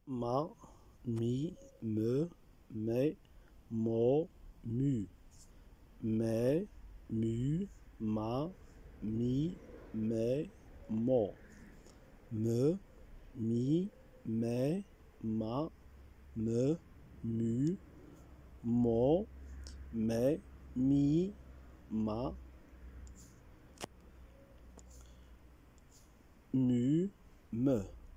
ma, mi, me, mes, mo, mu, mes, mu, ma, mi, mes, mo, me, mi, mes, ma, me, mu, mo, mes, mi, ma, mu, me.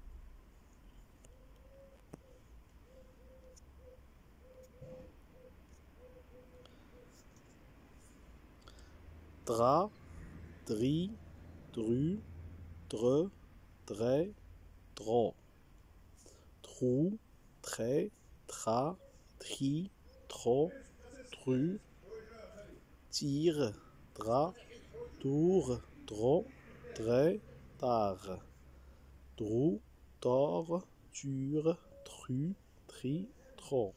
Dra, dri, dru, dre, dre, dro. Trou, tre, tra, tri, tro, tru. Tire, dra, tour, dro, dre, tar. Drou, tor, ture, tru, tri, tro.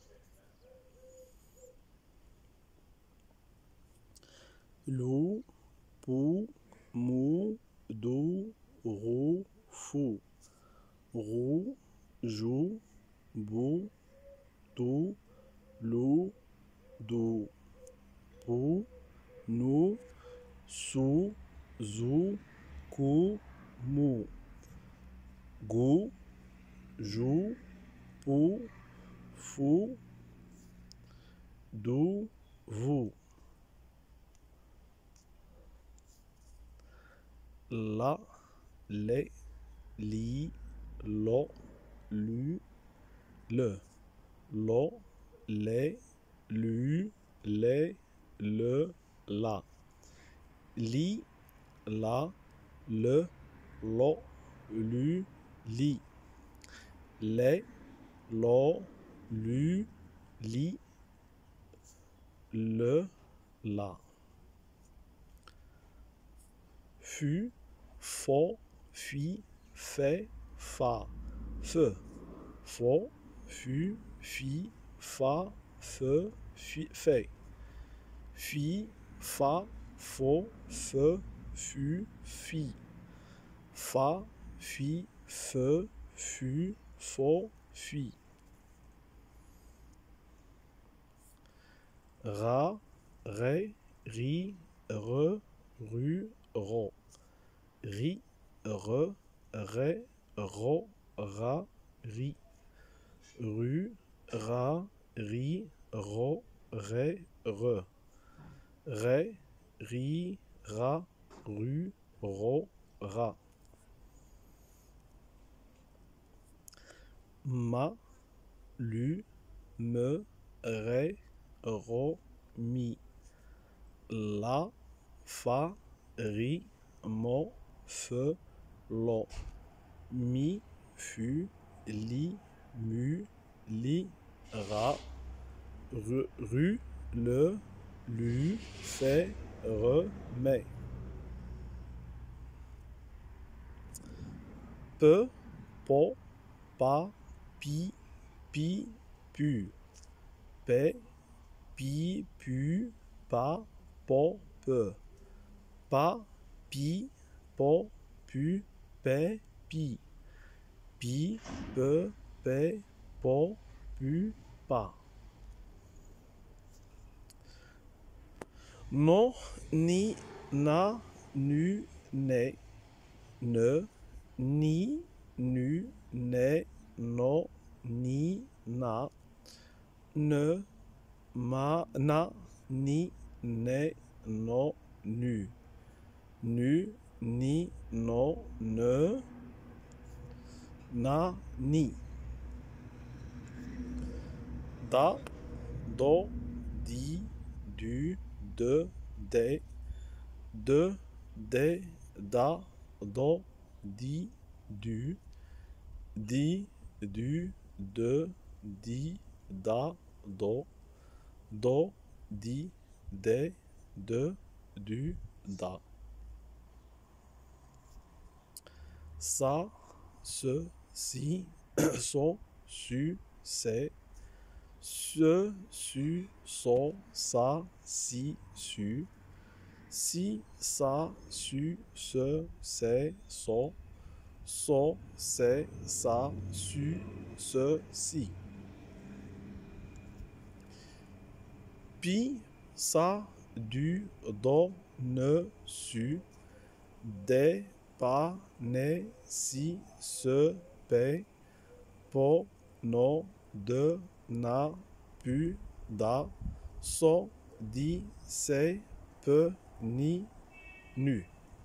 Lou, pou, mou, dou, roux, fou. Roux, jou, bou, dou, lou, dou. Pou, nou, sou, zou, cou, mou. Gou, jou, pou, fou, dou, vous. La, les, li, lo, lu, le. Lo, les, lu, les, le, la. Li, la, le, lo, lu, li. Les, lo, lu, li, le, la. Fu, fo, fi, fait, fa. Feu. Fo, fu, fi, fa, feu, fait. Fi, fa, fo, feu, fu, fi. Fa, fi, feu, fu, fo, fi. Ra, ré, ri, re, ru, ro. Ri, re, ré, ro, ra, ri. Ru, ra, ri, ro, ré, re. Ré, ri, ra, ru, ro, ra. Ma, lu, me, ré, ro, mi. La, fa, ri, mo, fe, lo. Mi, fu, li, mu, li, ra. Ru, le, lu, fait, re, mais. Peu, po, pa, pi, pu. Pe, pi, pu, pa, po, peu. Pa, pi, po, pu, pe, pi. Pi, pe, pe, po, pu, pa. Non, ni, na, nu, ne. Ne, ni, nu, ne, no, ni, na. Ne, ma, na, ni, ne, no, nu. Nu, ni, no, ne. Na, ni. Da, do, di, du, de, des. De, da, do, di, du. Di, du, de, di, da, do. Do, di, des, de, du, da. Ça, ce, si, so, su, c'est. Ce, su, so, ça, si, su. Si, ça, su, ce, c'est, so. So, c'est, ça, su, ceci. Pi, ça, du, do, ne, su, des, pas, ne, si, ce, pe, po, no, de, na, pu, da, so, di, se, pe, ni, nu.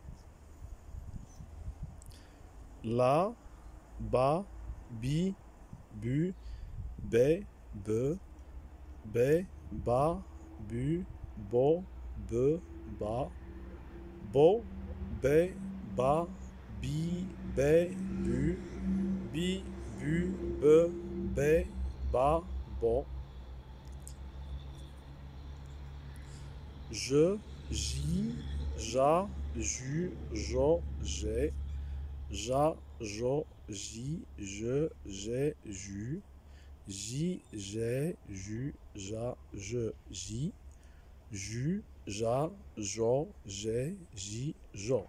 La, ba, bi, bu, be, be, ba, bu, bo, be, ba, bo, be, ba, bi, be, bu, bi, bu, be, ba, bo. Je, j'y, ja, ju, jo, j'ai, ja, jo, j'y, je, j'ai, ju, j'y, j'ai, ju, ja, je, j'y, ju, ja, jo, j'ai, j'y, jo.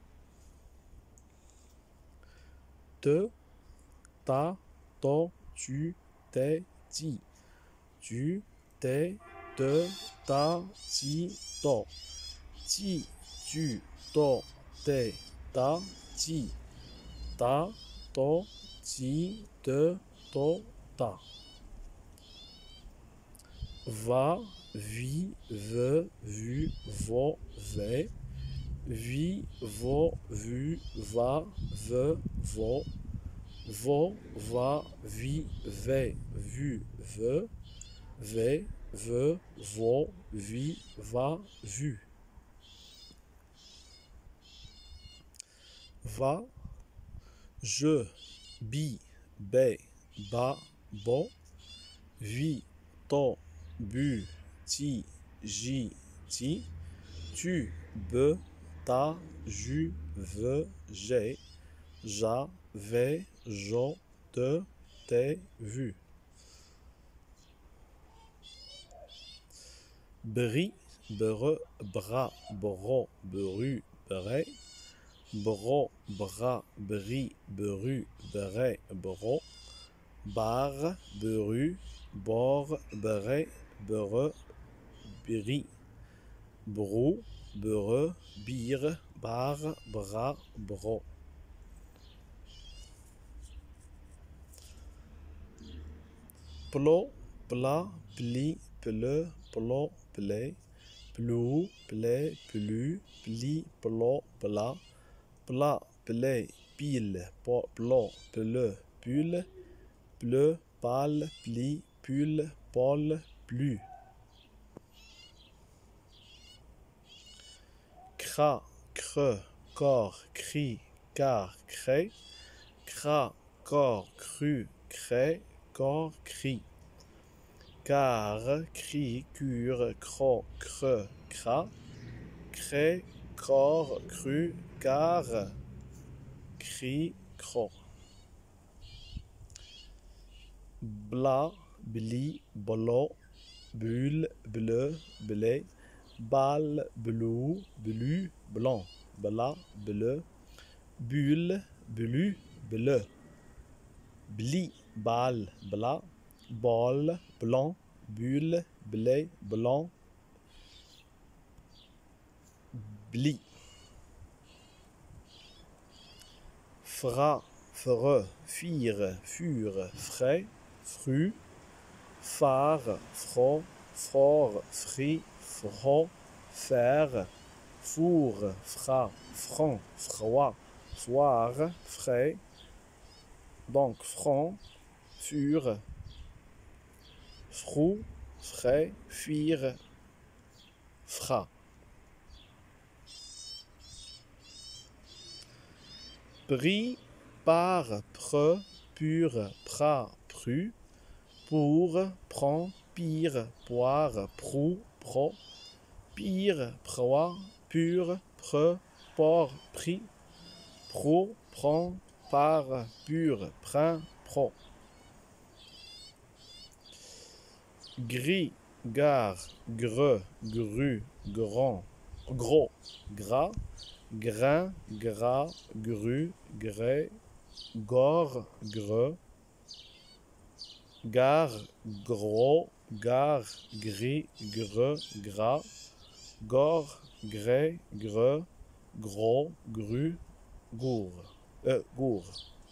Te, ta, to, tu, t'es, ti. Tu, t'es, te, ta, ti, to. Ti, tu, to, t'es, ta, ti. Ta, to, ti, te, to, ta. Va, vi, ve, vu, vo, ve. Vi, vo, vu, va, ve, vo. Vo, va, vi, ve, vu, ve. Ve, ve, vo, vi, va, vu. Va, je, bi, be, ba, bo. Vi, to, bu, ti, ji, ti. Tu, be, ta, ju, ve, j'ai. Ja, ve, jo, te, t'es, vu. Bri, bre, bra, bro, bru, bre. Bro, bra, bri, bru, bre, bro. Bar, beru, bor, bre, bre, bri. Brou, bre, bir, bar, bra, bro. Plo, pla, pli, ple, plo, ple. Plou, ple, plu, pli, plo, pla. Pla, ple, pile, plo, ple, pule. Ple, pal, pli, pule, pol, plu. Cra, cre, cor, cri, car, cré. Cra, cor, cru, cré, cor, cri. Car, cri, cure, cro, creux, cra. Cré, cor, cru, car, cri, cro. Bla, bli, blo, bule, bleu, blé. Bal, blou, blu, blanc. Bla, bleu. Bulle, blu, bleu. Bli, bal, bla. Bol, blanc. Bulle, blé, blanc. Bli. Fra, fre, fire, fure, frais, fru. Phare, fro, fort, fri, fro, faire. Four, fra, franc, froid, foire, frais. Donc franc, fure, frou, frais, fire, fra. Pris, par, pre, pur, pra, pru. Pour, prend, pire, poire, prou, pro. Pire, proie, pur, pre, por, pris. Pro, prend, par, pur, print, pro. Gris, gare, greux, gru, grand, gros, gras. Grain, gras, gru, grès, gore, greux. gare, gros, gare, gris, greux, gras, gore, grès, greux, gros, gru, gour, gour.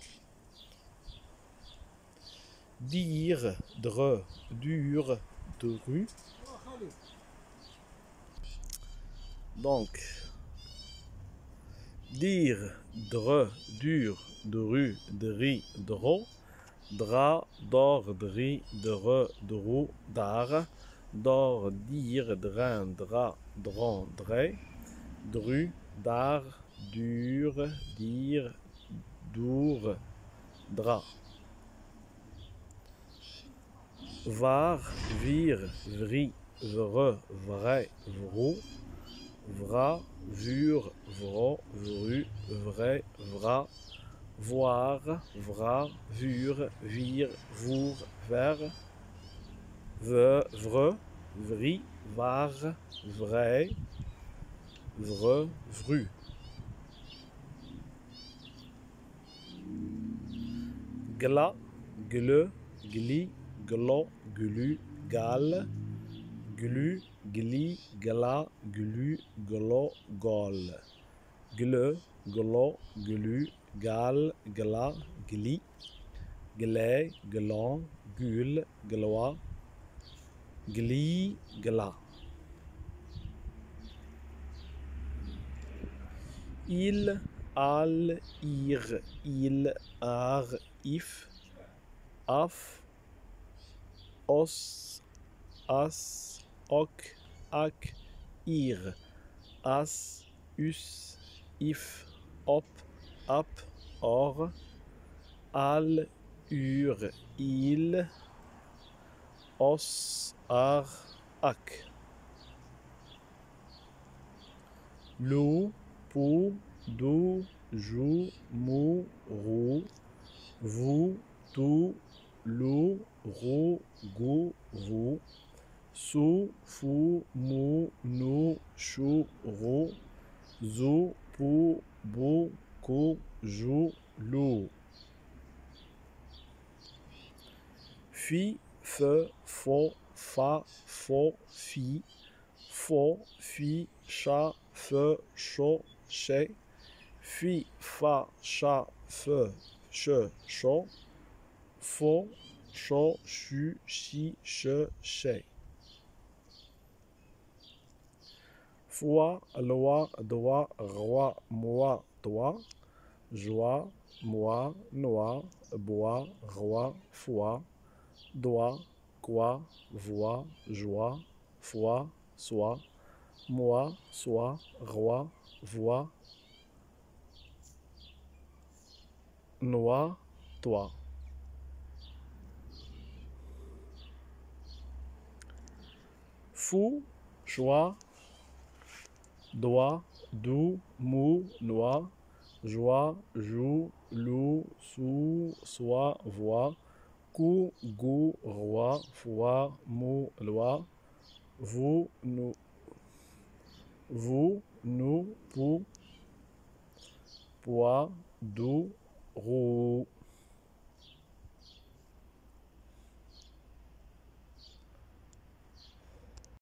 Dire, dre, dur, dru. Donc, dire, dre, dur, dru, dri, dro, dra, dor, dri, dre, dru, dar, dor, dire, drin, dra, dron, dre, dru, dar, dur, dire, dour, dra. Var, vir, vri, vre, vrai, vrou, vra, vur, vro, vru, vrai, vra, voir, vra, vur, vir, vour, ver, vre, vri, var, vrai, vre, vru. Gla, gle, gli, glo, glu, gal, glu, gli, gla, glu, glo, gol. Gle, glo, glu, gal, gla, gli, glé, glan, gul, gloa, gli, gla. Il, al, ir, il, ar, if, af, os, as, ok, ak, ir, as, us, if, op, ap, or, al, ur, il, os, ar, ak. Lou, pou, dou, jou, mou, rou, vous, tout, lou, rou, gou, vous, sou, fou, mou, nou, chou, rou, zou, pou, bou, kou, jou, lou. Fi, fe, fo, fa, fo, fi, fo, fi, cha, fe, cho, che, fi, fa, cha, fe, che, cho, fo, cho, chu, chi, che, che. Foi, loi, doigt, roi, moi, toi, joie, moi, noix, bois, roi, foi, doigt, quoi, voix, joie, foi, soi, moi, soi, roi, voix, noix, toi. Fou, joie, doigt, doux, mou, noix, joie, joue, loup, sou, soi, voix, cou, goût, roi, foi, mou, loi, vous, nous, pou, poids, doux, roux.